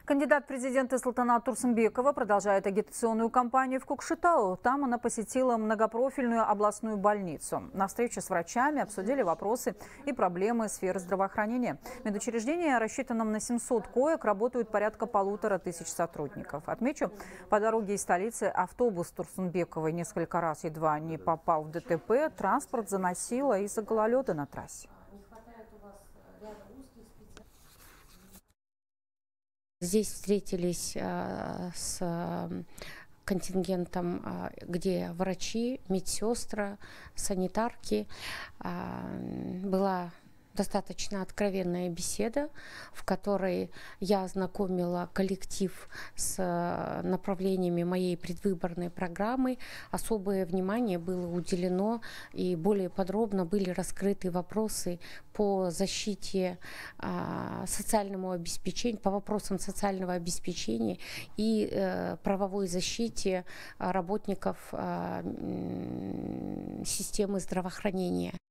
Кандидат в президенты Султанат Турсынбекова продолжает агитационную кампанию в Кокшетау. Там она посетила многопрофильную областную больницу. На встрече с врачами обсудили вопросы и проблемы сферы здравоохранения. В медучреждении, рассчитанном на 700 коек, работают порядка 1500 сотрудников. Отмечу, по дороге из столицы автобус Турсынбековой несколько раз едва не попал в ДТП. Транспорт заносило из-за гололеда на трассе. Здесь встретились с контингентом, где врачи, медсестры, санитарки. Была достаточно откровенная беседа, в которой я ознакомила коллектив с направлениями моей предвыборной программы. Особое внимание было уделено и более подробно были раскрыты вопросы по защите социальному обеспечению, по вопросам социального обеспечения и правовой защите работников системы здравоохранения.